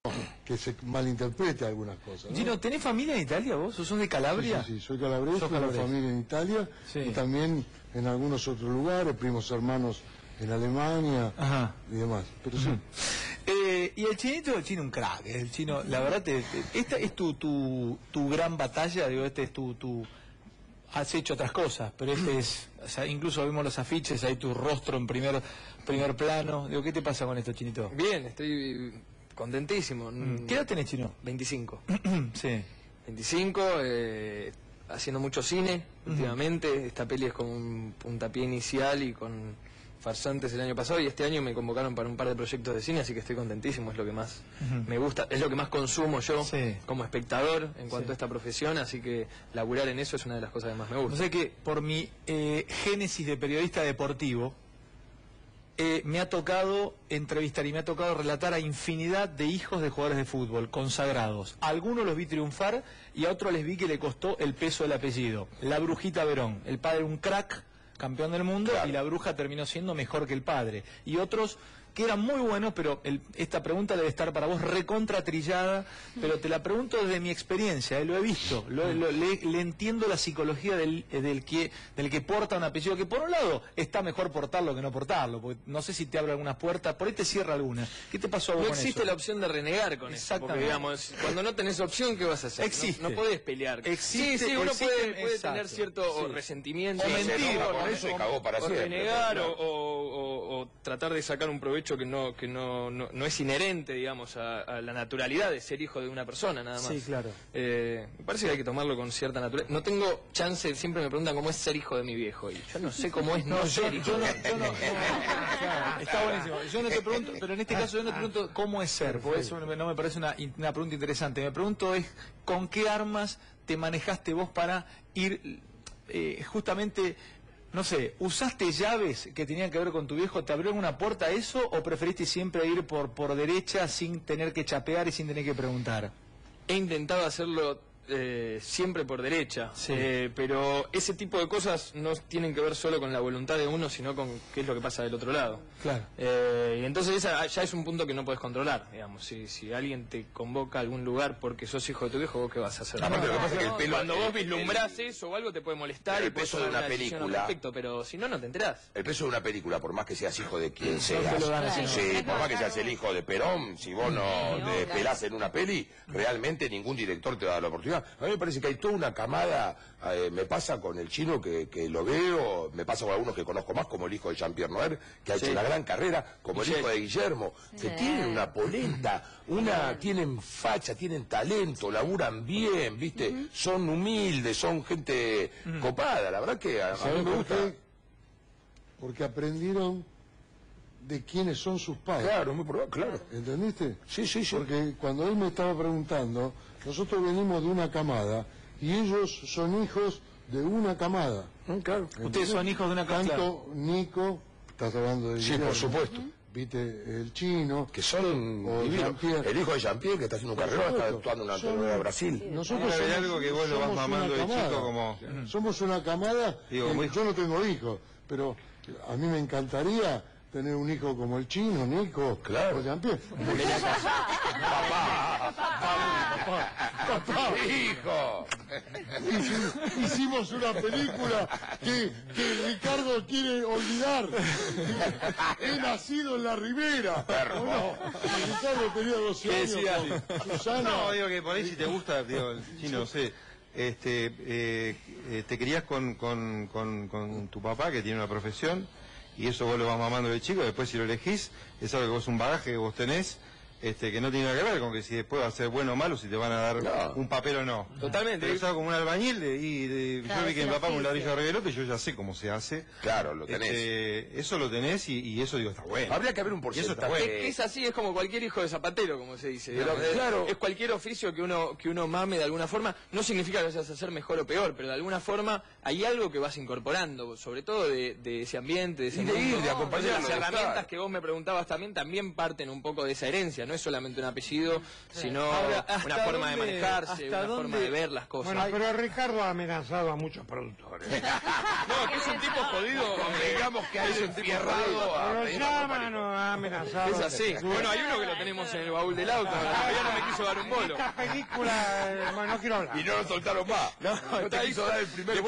que se malinterprete algunas cosas, ¿no? Gino, ¿tenés familia en Italia vos? ¿Sos de Calabria? Sí, soy calabrés, tengo familia en Italia, sí, y también en algunos otros lugares, primos hermanos en Alemania. Ajá. Y demás, pero sí. Y el chino un crack, el chino, la verdad, esta es tu gran batalla, digo, este es has hecho otras cosas, pero este es, o sea, incluso vimos los afiches, ahí tu rostro en primer plano, digo, ¿qué te pasa con esto, Chinito? Bien, estoy contentísimo. ¿Qué edad tenés, Chino? 25. Sí. 25, haciendo mucho cine últimamente. Esta peli es como un puntapié inicial y con farsantes el año pasado, y este año me convocaron para un par de proyectos de cine, así que estoy contentísimo, es lo que más me gusta, es lo que más consumo yo como espectador en cuanto a esta profesión, así que laburar en eso es una de las cosas que más me gusta. O sea que por mi génesis de periodista deportivo, me ha tocado entrevistar y me ha tocado relatar a infinidad de hijos de jugadores de fútbol consagrados. A algunos los vi triunfar y a otros les vi que le costó el peso del apellido. La Brujita Verón, el padre un crack, campeón del mundo, claro, y la bruja terminó siendo mejor que el padre. Y otros que eran muy buenos, pero esta pregunta debe estar para vos recontra trillada, pero te la pregunto desde mi experiencia, lo he visto, le entiendo la psicología del que porta un apellido, que por un lado está mejor portarlo que no portarlo, porque no sé si te abre algunas puertas, por ahí te cierra alguna. ¿Qué te pasó a vos con eso? No existe la opción de renegar con eso, porque digamos, cuando no tenés opción, ¿qué vas a hacer? Existe. No podés pelear. Existe, sí, uno puede tener cierto resentimiento, o mentir, con eso y cagó para siempre. O renegar, o tratar de sacar un provecho que no es inherente, digamos, a la naturalidad de ser hijo de una persona, nada más. Sí, claro. Me parece que hay que tomarlo con cierta naturalidad. No tengo chance, siempre me preguntan cómo es ser hijo de mi viejo, y yo no sé cómo es no ser hijo. Está buenísimo. Yo no te pregunto, pero en este caso yo no te pregunto cómo es ser, porque eso no me parece una pregunta interesante. Me pregunto es, ¿con qué armas te manejaste vos para ir justamente... No sé, ¿usaste llaves que tenían que ver con tu viejo? ¿Te abrió alguna puerta eso o preferiste siempre ir por derecha sin tener que chapear y sin tener que preguntar? He intentado hacerlo siempre por derecha, pero ese tipo de cosas no tienen que ver solo con la voluntad de uno, sino con qué es lo que pasa del otro lado. Claro. Y entonces esa ya es un punto que no puedes controlar, digamos. Si alguien te convoca a algún lugar porque sos hijo de tu viejo, ¿vos qué vas a hacer? Aparte, lo que pasa es que el pelo, cuando vos vislumbrás eso o algo te puede molestar, el peso de una película, pero si no, no te enterás. El peso de una película, por más que seas hijo de quien seas, por más que seas el hijo de Perón, si vos no te pelás en una peli, realmente ningún director te da la oportunidad. A mí me parece que hay toda una camada, me pasa con el Chino que lo veo, me pasa con algunos que conozco más, como el hijo de Jean-Pierre Noer, que ha hecho una gran carrera, como el hijo de Guillermo, que tienen una polenta, tienen facha, tienen talento, laburan bien, ¿viste? Son humildes, son gente copada, la verdad que a mí me gusta. Porque aprendieron de quiénes son sus padres. Claro, muy probable, claro. ¿Entendiste? Sí. Porque cuando él me estaba preguntando, nosotros venimos de una camada y ellos son hijos de una camada. Claro. Ustedes son hijos de una camada. Tanto Nico, estás hablando de Guillermo, por supuesto. Viste, el Chino, que son el hijo de Jean-Pierre, que está haciendo un carrera, está actuando en una telenovela de Brasil. Nosotros somos, algo que vos lo vas mamando de chico como... Somos una camada, yo no tengo hijos, pero a mí me encantaría tener un hijo como el Chino, Nico, claro. O Jean-Pierre. Papá, hijo. Hicimos una película que Ricardo quiere olvidar. He nacido en la Ribera. No. Ricardo tenía 12 años. Susana. No, digo que por ahí si te gusta, digo, el Chino, no sé. Te criás con tu papá, que tiene una profesión, y eso vos lo vas mamando de chico. Después, si lo elegís, es algo que vos, un bagaje que vos tenés, que no tiene nada que ver con que si después va a ser bueno o malo, si te van a dar un papel o no. Totalmente. Pero es algo como un albañil, yo vi que mi papá con un ladrillo de revelote, yo ya sé cómo se hace. Claro, lo tenés. Eso lo tenés y eso, digo, está bueno. Habría que haber un porcentaje. Es así, es como cualquier hijo de zapatero, como se dice. Pero, claro. Es cualquier oficio que uno mame de alguna forma. No significa que vayas a ser mejor o peor, pero de alguna forma hay algo que vas incorporando, sobre todo de ese ambiente, de ese mundo. De acompañarlo. Las herramientas que vos me preguntabas también parten un poco de esa herencia, no es solamente un apellido, sino una forma de manejarse, una forma de ver las cosas. Bueno, pero Ricardo ha amenazado a muchos productores. No, que es un tipo jodido, digamos que hay un fierrado. Lo llaman o ha amenazado. Es así. Bueno, hay uno que lo tenemos en el baúl del auto, todavía no me quiso dar un bolo. Esta película, bueno, no quiero hablar. Y no lo soltaron más. No te quiso dar el primer